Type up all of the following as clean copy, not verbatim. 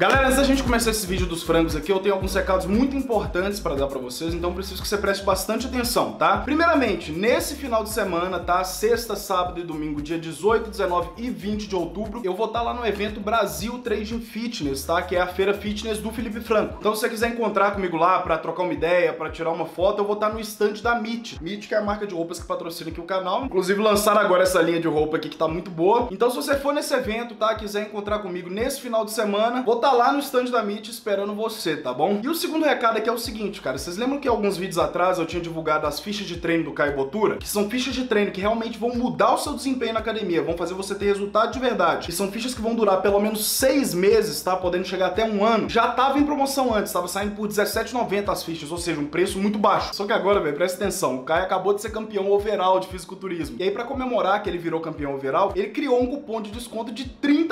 Galera, antes da gente começar esse vídeo dos frangos aqui, eu tenho alguns recados muito importantes para dar para vocês, então preciso que você preste bastante atenção, tá? Primeiramente, nesse final de semana, tá? Sexta, sábado e domingo, dia 18, 19 e 20 de outubro, eu vou estar lá no evento Brasil Trading Fitness, tá? Que é a feira fitness do Felipe Franco. Então, se você quiser encontrar comigo lá para trocar uma ideia, para tirar uma foto, eu vou estar no stand da Meet. Meet, que é a marca de roupas que patrocina aqui o canal. Inclusive, lançaram agora essa linha de roupa aqui que tá muito boa. Então, se você for nesse evento, tá? Quiser encontrar comigo nesse final de semana, vou estar lá no stand da Meet esperando você, tá bom? E o segundo recado aqui é o seguinte, cara. Vocês lembram que alguns vídeos atrás eu tinha divulgado as fichas de treino do Caio Botura? Que são fichas de treino que realmente vão mudar o seu desempenho na academia, vão fazer você ter resultado de verdade. E são fichas que vão durar pelo menos 6 meses, tá? Podendo chegar até um ano. Já tava em promoção antes, tava saindo por R$17,90 as fichas, ou seja, um preço muito baixo. Só que agora, velho, presta atenção, o Caio acabou de ser campeão overall de fisiculturismo. E aí, pra comemorar que ele virou campeão overall, ele criou um cupom de desconto de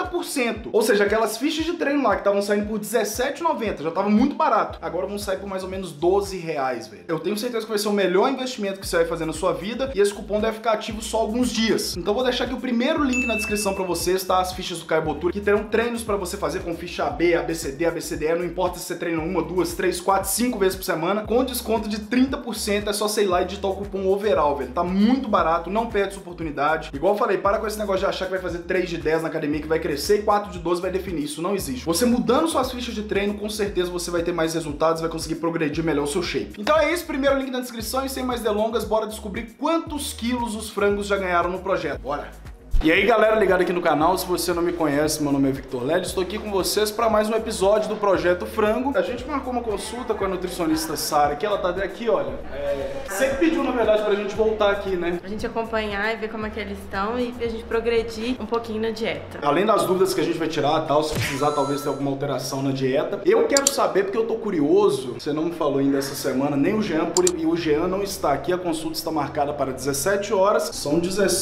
30%. Ou seja, aquelas fichas de treino lá que estavam saindo por R$17,90, já tava muito barato. Agora vão sair por mais ou menos R$12, velho. Eu tenho certeza que vai ser o melhor investimento que você vai fazer na sua vida e esse cupom deve ficar ativo só alguns dias. Então vou deixar aqui o primeiro link na descrição pra vocês, tá? As fichas do Caio Botura, que terão treinos pra você fazer com ficha AB, ABCD, ABCDE, não importa se você treina 1, 2, 3, 4, 5 vezes por semana, com desconto de 30%, é só você ir lá e digitar o cupom overall, velho. Tá muito barato, não perde essa oportunidade. Igual eu falei, para com esse negócio de achar que vai fazer 3 de 10 na academia, que vai crescer, e 4 de 12 vai definir. Isso não existe. Você mudando suas fichas de treino, com certeza você vai ter mais resultados, vai conseguir progredir melhor o seu shape. Então é isso, primeiro link na descrição, e sem mais delongas, bora descobrir quantos quilos os frangos já ganharam no projeto. Bora! E aí, galera ligada aqui no canal, se você não me conhece, meu nome é Victor Led, estou aqui com vocês para mais um episódio do Projeto Frango. A gente marcou uma consulta com a nutricionista Sara, que ela tá aqui, olha. Você que pediu, na verdade, pra gente voltar aqui, né? Pra gente acompanhar e ver como é que eles estão e pra gente progredir um pouquinho na dieta. Além das dúvidas que a gente vai tirar, tal, se precisar talvez ter alguma alteração na dieta, eu quero saber, porque eu tô curioso, você não me falou ainda essa semana, nem o Jean, e o Jean não está aqui, a consulta está marcada para 17 horas, são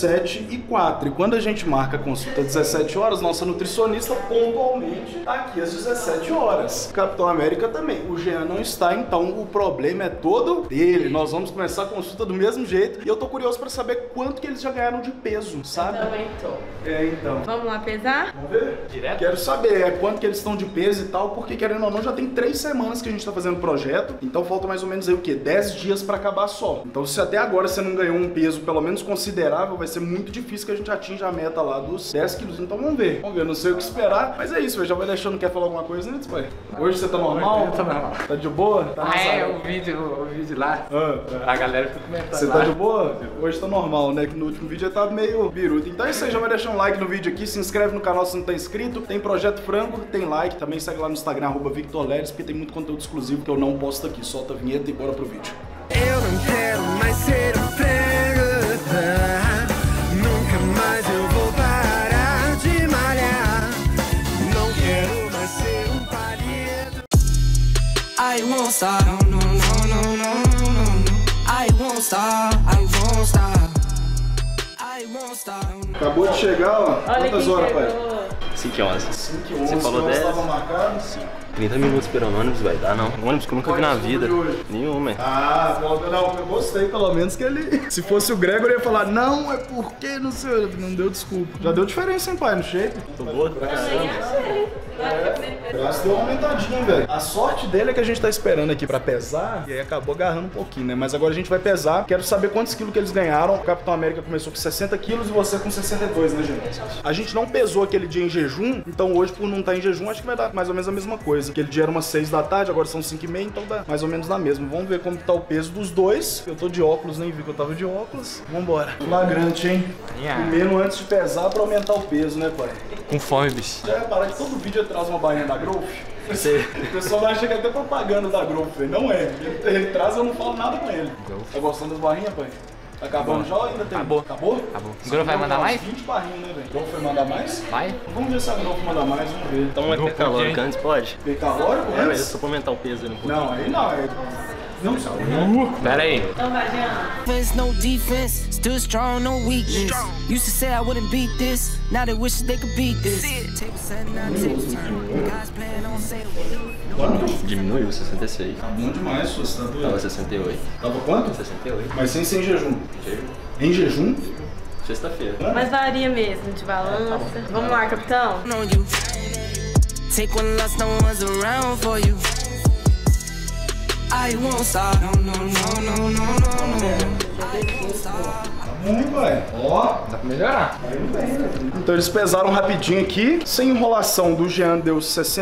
17h04. E quando a gente marca a consulta às 17 horas, nossa nutricionista pontualmente tá aqui às 17 horas. O Capitão América também. O Jean não está, então o problema é todo dele. Nós vamos começar a consulta do mesmo jeito e eu tô curioso para saber quanto que eles já ganharam de peso, sabe? Eu também tô. Então. Vamos lá pesar? Vamos ver? Direto? Quero saber quanto que eles estão de peso e tal, porque querendo ou não, já tem 3 semanas que a gente tá fazendo o projeto, então falta mais ou menos aí o quê? 10 dias para acabar só. Então se até agora você não ganhou um peso pelo menos considerável, vai ser muito difícil que a gente atinja a meta lá dos 10 quilos, então vamos ver, não sei o que esperar, mas é isso, já vai deixando, quer falar alguma coisa antes, pai? Hoje você tá normal? Eu tô normal. Tá de boa? Tá o vídeo lá, a galera fica comentando. Você tá de boa? Hoje tá normal, né, que no último vídeo já tava meio biruta, então é isso aí, já vai deixar um like no vídeo aqui, se inscreve no canal se não tá inscrito, tem Projeto Frango, tem like, também segue lá no Instagram, @VictorLedes, porque tem muito conteúdo exclusivo que eu não posto aqui, solta a vinheta e bora pro vídeo. Eu não quero mais ser um frango, nunca mais eu vou parar de malhar. Não quero mais ser um palheiro. I won't stop, no, no, no, no, no, no. I won't stop, I won't stop. I won't stop. Acabou de chegar, ó. Olha Quantas horas, pai? 5h11. 5h11. Você falou 10? Tava marcado? 5. 30 minutos esperando o ônibus, vai dar não. Um ônibus que eu nunca vi na vida. Nenhuma, Ah, não, eu gostei pelo menos que ele... Se fosse o Gregor, ia falar, não, é porque não sei, não deu desculpa. Já deu diferença, hein, pai, no shape? Tô boa? Graças deu uma aumentadinha, velho. A sorte dele é que a gente tá esperando aqui pra pesar e aí acabou agarrando um pouquinho, né? Mas agora a gente vai pesar. Quero saber quantos quilos que eles ganharam. O Capitão América começou com 60 quilos e você com 62, né, gente? A gente não pesou aquele dia em jejum, então hoje, por não estar em jejum, acho que vai dar mais ou menos a mesma coisa. Aquele dia era umas 6 da tarde, agora são 5h30, então dá mais ou menos na mesma. Vamos ver como tá o peso dos dois. Eu tô de óculos, nem vi que eu tava de óculos. Vambora. Flagrante, hein? Comendo antes de pesar pra aumentar o peso, né, pai? Com fome, bicho. Já reparar que todo vídeo traz uma barrinha da Growth? O pessoal acha que é até propaganda da Growth, velho. Não é. Ele traz e eu não falo nada com ele. Tá gostando das barrinhas, pai? Tá acabando já ou ainda tem? Acabou. Acabou? Acabou. O Growth vai mandar mais? 20 barrinhas, né, velho? Growth vai mandar mais? Vai? Vamos ver se a Growth manda mais, vamos ver. Então vai ter calórico antes, pode? Tem calórico É, antes? só pra aumentar o peso ali um pouco. Não, aí não. Não, Pera aí. Então vai, Jean. No defense, still strong, no weakness. Used to say I wouldn't beat this, now they wish they could beat this. Table setting, now table turn. Guys playing on sale. Diminuiu, 66. Tá bom demais, sua, você tá doido? Tava 68. Tava quanto? 68. Mas sem ser em jejum. Em jejum? Sexta-feira. Mas varia mesmo de balança. Vamos lá, capitão? On you. take when last no one's around for you. I won't stop. No, no, no, no, no, no, no. I won't stop. Muito, vai. Ó, dá pra melhorar. Então eles pesaram rapidinho aqui. Sem enrolação, do Jean deu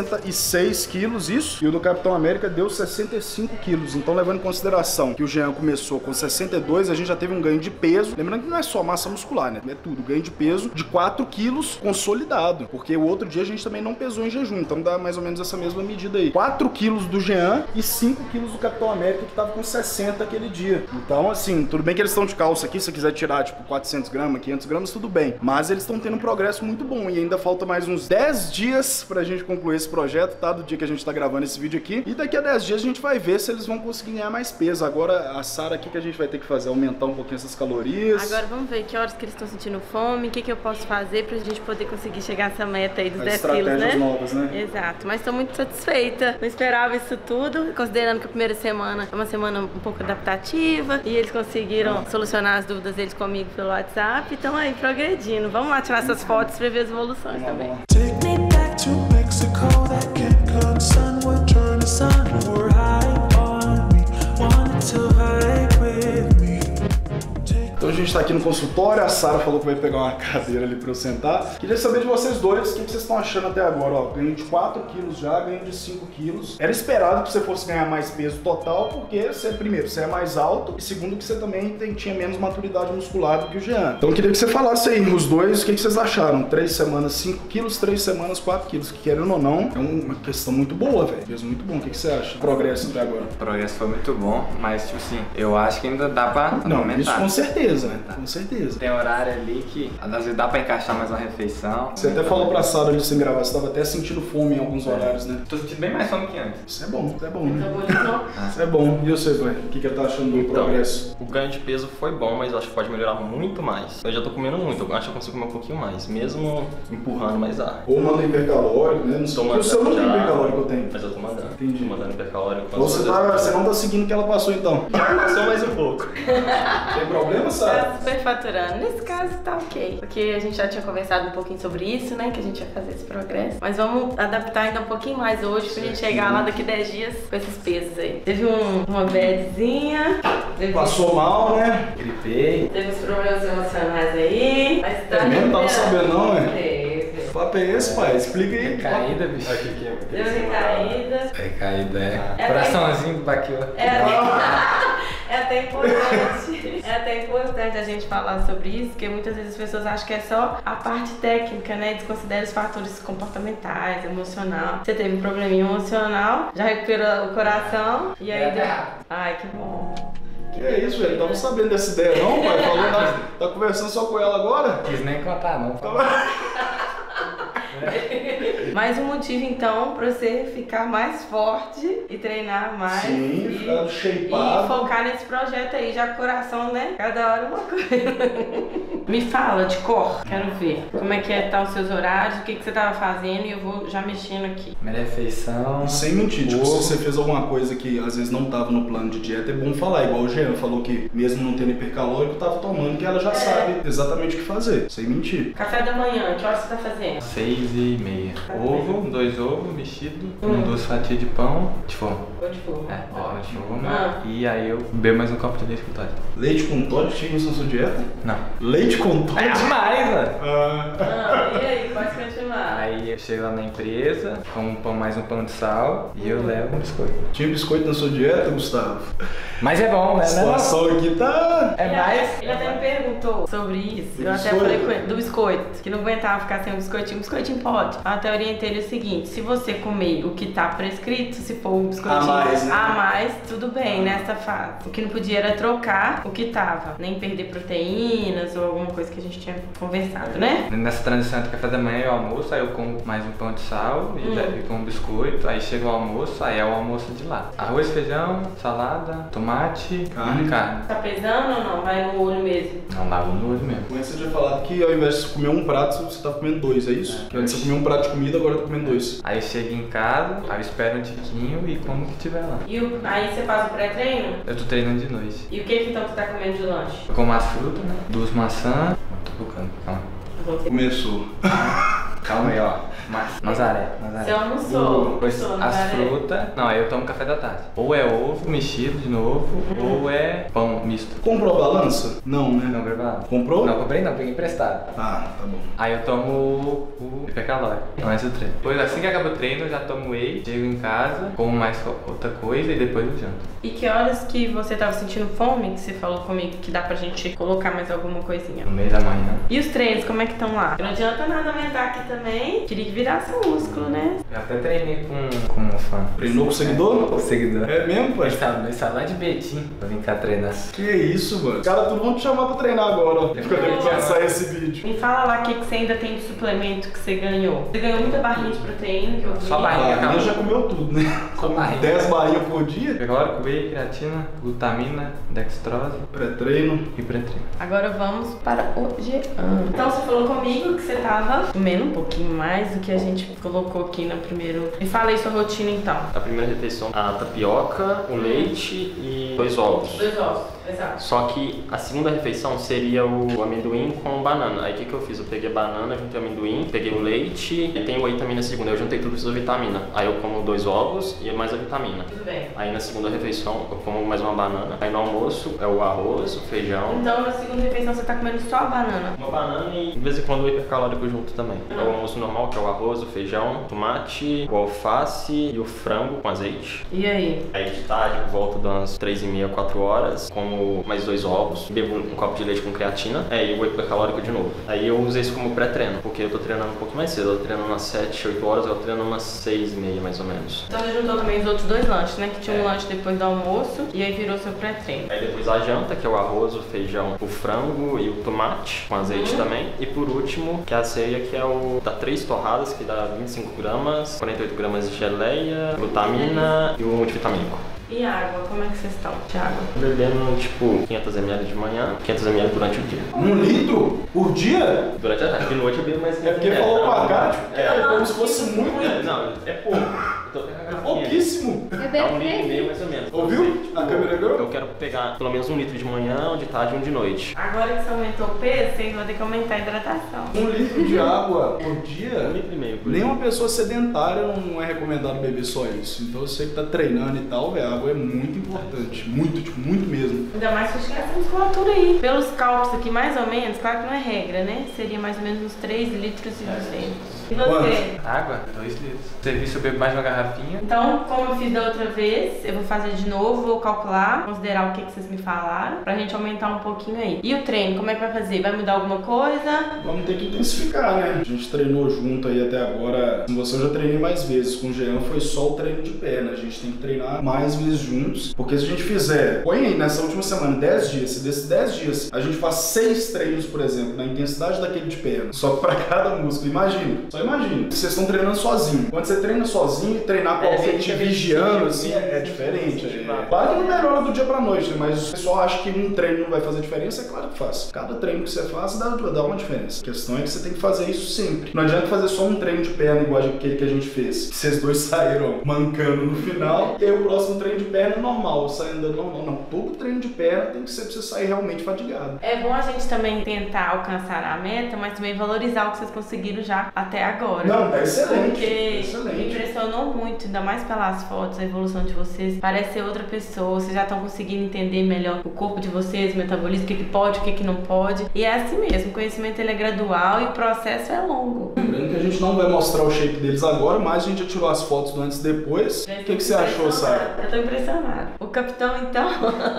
66 quilos, isso. E o do Capitão América deu 65 quilos. Então, levando em consideração que o Jean começou com 62, a gente já teve um ganho de peso. Lembrando que não é só massa muscular, né? É tudo. Ganho de peso de 4 quilos consolidado. Porque o outro dia a gente também não pesou em jejum. Então dá mais ou menos essa mesma medida aí. 4 quilos do Jean e 5 quilos do Capitão América, que tava com 60 aquele dia. Então, assim, tudo bem que eles estão de calça aqui. Se você quiser tirar, tipo, 400 gramas, 500 gramas, tudo bem. Mas eles estão tendo um progresso muito bom. E ainda falta mais uns 10 dias pra gente concluir esse projeto, tá? Do dia que a gente tá gravando esse vídeo aqui. E daqui a 10 dias a gente vai ver se eles vão conseguir ganhar mais peso. Agora, a Sara aqui que a gente vai ter que fazer, aumentar um pouquinho essas calorias. Agora vamos ver que horas que eles estão sentindo fome, o que eu posso fazer pra gente poder conseguir chegar a essa meta aí dos 10 quilos, né? Novas, né? Exato. Mas tô muito satisfeita. Não esperava isso tudo, considerando que a primeira semana é uma semana um pouco adaptativa e eles conseguiram solucionar as dúvidas deles comigo pelo WhatsApp. Então aí, progredindo. Vamos lá tirar essas fotos pra ver as evoluções também. Take me back to Mexico, that Cancun sun will turn to sun. We're high on me, wanted to vibe with me. Então a gente tá aqui no consultório, a Sara falou que vai pegar uma cadeira ali pra eu sentar. Queria saber de vocês dois, o que vocês estão achando até agora, ó. Ganho de 4 quilos já, ganho de 5 quilos. Era esperado que você fosse ganhar mais peso total, porque você, primeiro, você é mais alto, e segundo, que você também tinha menos maturidade muscular do que o Jean. Então eu queria que você falasse aí, os dois, o que vocês acharam? 3 semanas 5 quilos, 3 semanas 4 quilos, que querendo ou não, é uma questão muito boa, velho. Peso muito bom, o que você acha? Progresso até agora. O progresso foi muito bom, mas tipo assim, eu acho que ainda dá pra aumentar. Isso com certeza, né? Com certeza. Tem horário ali que às vezes dá pra encaixar mais uma refeição. Você até falou pra Sara ali sem gravar, você tava até sentindo fome em alguns horários, né? Tô sentindo bem mais fome que antes. Isso é bom, né? Então, Isso é bom. E você, pai? O que tá achando do progresso? O ganho de peso foi bom, mas eu acho que pode melhorar muito mais. Eu já tô comendo muito, eu acho que eu consigo comer um pouquinho mais, mesmo empurrando mais ar. Ou manda hipercalórico, né? Não sei. O seu não tem hipercalórico, eu tenho. Mas eu tô mandando. Entendi. Tô mandando hipercalórico. Você não tá seguindo o que ela passou, então. Passou mais um pouco. Tem problema, Sara? tá superfaturando. Nesse caso tá ok, porque a gente já tinha conversado um pouquinho sobre isso, né? Que a gente ia fazer esse progresso. Mas vamos adaptar ainda um pouquinho mais hoje pra gente chegar lá daqui 10 dias com esses pesos aí. Teve uma badzinha. Passou mal, né? Gripei. Teve uns problemas emocionais aí. Mas tá Não tava sabendo, não, é? Teve. Que papo é esse, pai? Explica aí. Recaída, bicho. Deu recaída. Recaída, É coraçãozinho baqueou. É até importante. É até importante a gente falar sobre isso, porque muitas vezes as pessoas acham que é só a parte técnica, né? Desconsidera os fatores comportamentais, emocional. Você teve um probleminha emocional, já recuperou o coração e aí deu... Ai, que bom. Que é isso, velho? Tava sabendo dessa ideia, não, pai? Falou, tá conversando só com ela agora? Quis nem contar, não. Mais um motivo, então, pra você ficar mais forte e treinar mais. Sim, e, ficar shapeado. E focar nesse projeto aí, já coração, né? Cada hora uma coisa. Me fala de cor, quero ver. Como é que tá os seus horários, o que você tava fazendo e eu vou já mexendo aqui. Primeira refeição. Sem mentir, tipo, se você fez alguma coisa que às vezes não tava no plano de dieta, é bom falar. Igual o Jean falou que, mesmo não tendo hipercalórico, tava tomando, que ela já sabe exatamente o que fazer. Sem mentir. Café da manhã, que hora você tá fazendo? 6h30. Ovo, 2 ovos mexidos, com 2 fatias de pão de forma. Pão de forma. Pão de forma. E aí eu bebo mais um copo de leite com Toddy. Leite com Toddy tinha isso na sua dieta? Não. Leite com Toddy? É demais, velho. E aí, pode continuar. Aí eu chego lá na empresa, como um pão, mais um pão de sal e eu levo um biscoito. Tinha biscoito na sua dieta, Gustavo? Mas é bom, né? A situação aqui tá... É mais... Ele até me perguntou sobre isso. Eu até falei com ele, do biscoito, que não aguentava ficar sem um biscoitinho. Biscoitinho pode. Eu até orientei ele o seguinte: se você comer o que tá prescrito, se for um biscoitinho a mais, tudo bem nessa fase. O que não podia era trocar o que tava, nem perder proteínas ou alguma coisa que a gente tinha conversado, né? Nessa transição entre café da manhã e o almoço, aí eu como mais um pão de sal e com um biscoito. Aí chega o almoço, aí é o almoço de lá. Arroz, feijão, salada, tomate, carne. Tá pesando ou não? Vai no olho mesmo? Não, lavo no olho mesmo. Mas você tinha falado que ao invés de comer um prato, você tá comendo 2, é isso? Que antes você comia um prato de comida, agora tá comendo 2. Aí eu chego em casa, aí eu espero um tiquinho e como que tiver lá. E aí você faz o pré-treino? Eu tô treinando de noite. E o que então você tá comendo de lanche? Eu como as frutas, né? 2 maçãs. Tô bocando, calma. Começou. Calma aí, ó. Mas, Nazaré. Você almoçou? Depois as frutas. Não, aí eu tomo café da tarde. Ou é ovo mexido de novo, ou é pão misto. Comprou a balança? Não, né? Não comprei nada. Comprou? Não, comprei não, peguei emprestado. Ah, tá bom. Aí eu tomo o hipercalórico, mais o treino. Depois, assim que acaba o treino, eu já tomo whey, chego em casa, como mais outra coisa e depois eu janto. E que horas que você tava sentindo fome, que você falou comigo que dá pra gente colocar mais alguma coisinha? No meio da manhã. E os treinos, como é que estão lá? Não adianta nada aumentar aqui também. Queria que virasse um músculo, né? Eu até treinei com um fã. Treinou com o seguidor? O seguidor. É mesmo, pai? Ele está lá de Betim pra vir cá treinar. Que isso, mano. Os caras tudo vão te chamar pra treinar agora, ó. Quando ele começar esse vídeo. Me fala lá o que você ainda tem de suplemento que você ganhou. Você ganhou muita barrinha de proteína que eu vi. Só barrinha. Ele já comeu tudo, né? Só barrinha. 10 barrinhas por dia. Hipercalórico, whey, creatina, glutamina, dextrose Pré-treino. e pré-treino. Agora vamos para o Jean. Então você falou comigo que você tava comendo um pouquinho mais do que a gente colocou aqui no primeiro. Me fala aí sua rotina então. A primeira refeição, a tapioca, o leite e 2 ovos. 2 ovos, exato. Só que a segunda refeição seria o amendoim com banana. Aí o que eu fiz? Eu peguei a banana, juntei o amendoim, peguei o leite e tem o whey também na segunda. Eu juntei tudo isso da vitamina. Aí eu como 2 ovos e mais a vitamina. Tudo bem. Aí na segunda refeição eu como mais uma banana. Aí no almoço é o arroz, o feijão. Então na segunda refeição você tá comendo só a banana. Uma banana e de vez em quando o hipercalórico junto também. É o almoço normal, que é o arroz, o feijão, o tomate, o alface e o frango com azeite. E aí? Aí de tarde, por volta das 3h30, 4 horas, como mais 2 ovos, bebo um copo de leite com creatina, e o hipercalórico de novo. Aí eu uso isso como pré-treino, porque eu tô treinando um pouco mais cedo, eu tô treinando umas 7, 8 horas, eu tô treinando umas 6h30 mais ou menos. Então você juntou também os outros 2 lanches, né? Que tinha um lanche depois do almoço e aí virou seu pré-treino. Aí depois a janta, que é o arroz, o feijão, o frango e o tomate, com azeite também. E por último, que é a ceia, que é o dá 3 torradas, que dá 25 gramas, 48 gramas de geleia, glutamina e o multivitamínico. E água, como é que vocês estão de água? Bebendo tipo 500 ml de manhã, 500 ml durante o dia. 1 litro por dia? Durante a tarde, de noite eu bebo mais 500 É porque ml. falou com a cara, tipo, É, como se fosse muito. não, é pouco. Eu tô pegando a garrafinha. Pouquíssimo. Dá 1,5 litro mais ou menos. Ouviu? A câmera girl? Eu quero pegar pelo menos 1 litro de manhã, um de tarde e um de noite. Agora que você aumentou o peso, vocês vão ter que aumentar a hidratação. 1 litro de água por dia? 1,5 litro por dia. Nem uma pessoa sedentária não é recomendado beber só isso. Então você que tá treinando e tal, a água é muito importante. Muito, tipo, muito mesmo. Ainda mais se essa musculatura aí. Pelos cálculos aqui, mais ou menos, claro que não é regra, né? Seria mais ou menos uns 3 litros e 200. E você? Água, 2 litros. Serviço eu bebo mais uma garrafinha. Então, como eu fiz da outra vez, eu vou fazer de novo, vou calcular, considerar o que vocês me falaram, pra gente aumentar um pouquinho aí. E o treino, como é que vai fazer? Vai mudar alguma coisa? Vamos ter que intensificar, né? A gente treinou junto aí até agora. Com você eu já treinei mais vezes. Com o Jean foi só o treino de perna. A gente tem que treinar mais vezes juntos. Porque se a gente fizer, põe aí nessa última semana 10 dias, se desses 10 dias a gente faz 6 treinos, por exemplo, na intensidade daquele de perna, só pra cada músculo, imagina. Só imagina. Vocês estão treinando sozinho. Quando você treina sozinho, treinar com alguém te vigiando, assim, é diferente. Claro que não melhora do dia pra noite, né? Mas o pessoal acha que um treino não vai fazer diferença, é claro que faz. Cada treino que você faz dá uma diferença. A questão é que você tem que fazer isso sempre. Não adianta fazer só um treino de perna igual aquele que a gente fez. Que vocês dois saíram mancando no final, e aí o próximo treino de perna é normal, saindo normal. Não, todo treino de perna tem que ser pra você sair realmente fadigado. É bom a gente também tentar alcançar a meta, mas também valorizar o que vocês conseguiram já até agora. Não, tá excelente. Porque excelente. me impressionou muito, ainda mais pelas fotos, a evolução de vocês. Parece ser outra pessoa, vocês já estão conseguindo entender melhor o corpo de vocês, o metabolismo, o que pode, o que não pode. E é assim mesmo, o conhecimento ele é gradual e o processo é longo. Lembrando que a gente não vai mostrar o shape deles agora, mas a gente já tirou as fotos do antes e depois. O que você achou, Sara? Eu tô impressionada. O capitão, então...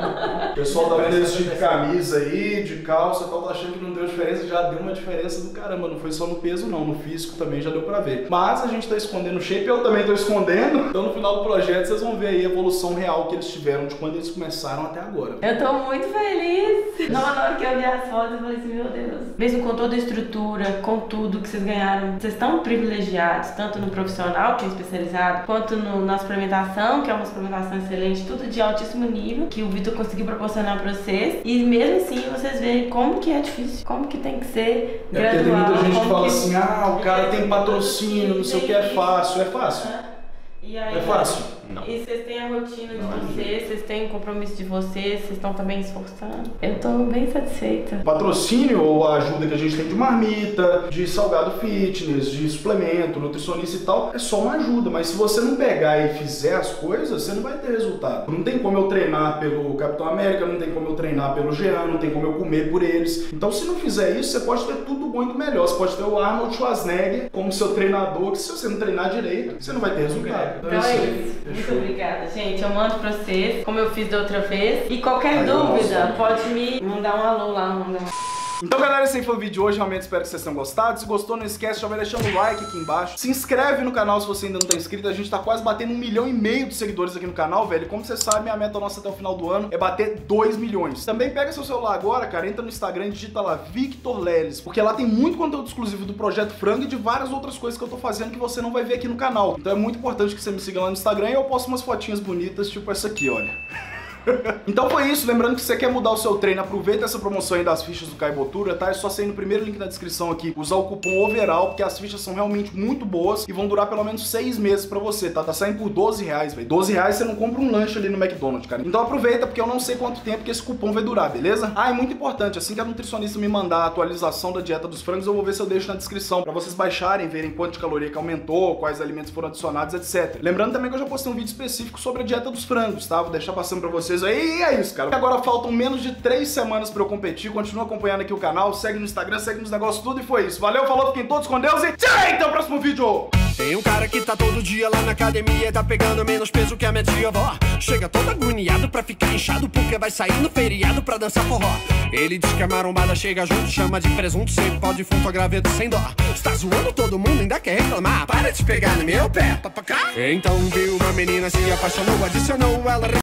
O pessoal tá vendo eles de camisa aí, de calça, tal, tá achando que não deu diferença, já deu uma diferença do caramba. Não foi só no peso não, no físico também já deu pra ver. Mas a gente tá escondendo o shape, eu também tô escondendo. Então no final do projeto vocês vão ver aí a evolução real que eles tiveram de quando eles começaram até agora. Eu tô muito feliz. Na hora que eu vi as fotos, eu falei assim, meu Deus. Mesmo com toda a estrutura, com tudo que vocês ganharam, vocês estão privilegiados, tanto no profissional, que é especializado, quanto na suplementação, que é uma suplementação excelente, tudo de altíssimo nível, que o Vitor conseguiu proporcionar pra vocês. E mesmo assim, vocês veem como que é difícil, como que tem que ser gradual. Porque tem muita gente que fala que... assim, o cara tem patrocínio, não sei o que, é fácil. É fácil. E aí, é fácil. Não. E vocês têm a rotina de vocês têm o compromisso de vocês estão também esforçando? Eu tô bem satisfeita. Patrocínio ou a ajuda que a gente tem de marmita, de salgado fitness, de suplemento, nutricionista e tal, é só uma ajuda, mas se você não pegar e fizer as coisas, você não vai ter resultado. Não tem como eu treinar pelo Capitão América, não tem como eu treinar pelo Jean, não tem como eu comer por eles. Então se não fizer isso, você pode ter tudo bom e do melhor. Você pode ter o Arnold Schwarzenegger como seu treinador, que se você não treinar direito, você não vai ter resultado. Então é isso. Muito obrigada, gente. Eu mando pra vocês, como eu fiz da outra vez. E qualquer dúvida, pode me mandar um alô lá no meu... Então galera, esse aí foi o vídeo de hoje, realmente espero que vocês tenham gostado. Se gostou, não esquece, já vai deixando o like aqui embaixo. Se inscreve no canal se você ainda não tá inscrito, a gente tá quase batendo 1,5 milhão de seguidores aqui no canal, velho. Como você sabe, a meta nossa até o final do ano é bater 2 milhões. Também pega seu celular agora, cara, entra no Instagram e digita lá Victor Leles, porque lá tem muito conteúdo exclusivo do Projeto Frango e de várias outras coisas que eu tô fazendo que você não vai ver aqui no canal. Então é muito importante que você me siga lá no Instagram e eu posto umas fotinhas bonitas, tipo essa aqui, olha. Então foi isso, lembrando que se você quer mudar o seu treino, aproveita essa promoção aí das fichas do Caibotura, tá? É só você ir no primeiro link na descrição aqui, usar o cupom OVERALL, porque as fichas são realmente muito boas e vão durar pelo menos 6 meses pra você, tá? Tá saindo por 12 reais, velho. 12 reais você não compra um lanche ali no McDonald's, cara. Então aproveita, porque eu não sei quanto tempo que esse cupom vai durar, beleza? Ah, é muito importante, assim que a nutricionista me mandar a atualização da dieta dos frangos, eu vou ver se eu deixo na descrição, pra vocês baixarem, verem quanto de caloria que aumentou, quais alimentos foram adicionados, etc. Lembrando também que eu já postei um vídeo específico sobre a dieta dos frangos, tá? Vou deixar passando pra vocês aí, e é isso, cara. Agora faltam menos de 3 semanas pra eu competir. Continua acompanhando aqui o canal, segue no Instagram, segue nos negócios tudo e foi isso. Valeu, falou, fiquem todos com Deus e tchau! Até o próximo vídeo! Tem um cara que tá todo dia lá na academia, tá pegando menos peso que a minha tia-avó. Chega todo agoniado pra ficar inchado, porque vai sair no feriado pra dançar forró. Ele diz que a marombada chega junto, chama de presunto, sempre pode funto a graveto sem dó. Está zoando todo mundo, ainda quer reclamar, para de pegar no meu pé, papacá. Então viu uma menina, se apaixonou, adicionou ela...